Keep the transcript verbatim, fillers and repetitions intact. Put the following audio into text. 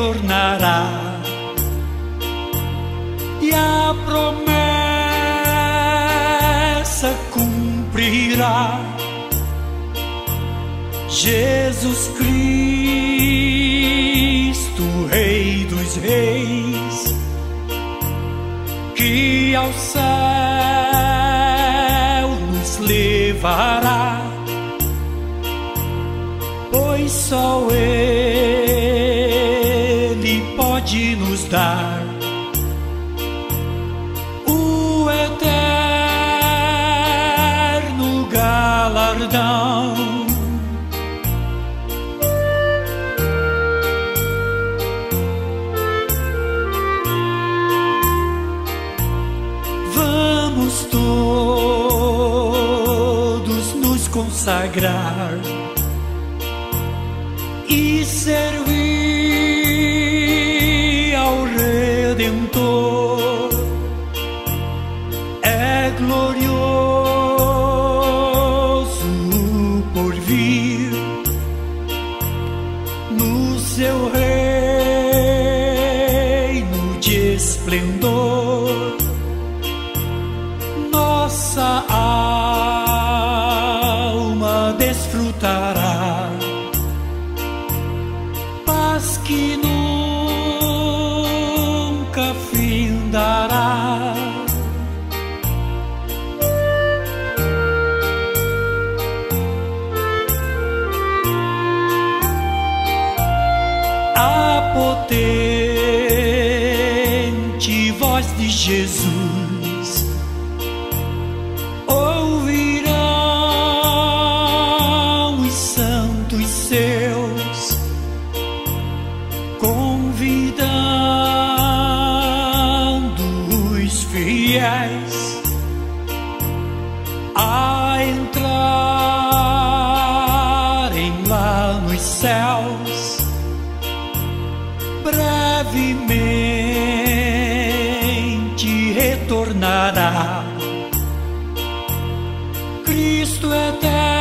retornará, e a promessa cumprirá. Jesus Cristo, Rei dos Reis, que ao céu nos levará, pois só Ele pode nos dar o eterno galardão. Vamos todos nos consagrar e servir ao Redentor. É glorioso por vir no seu reino de esplendor. Nossa alma desfrutará paz que nunca findará. A potente voz de Jesus ouvirão os santos seus, convidando os fiéis a entrarem lá nos céus. Brevemente retornará Cristo eterno,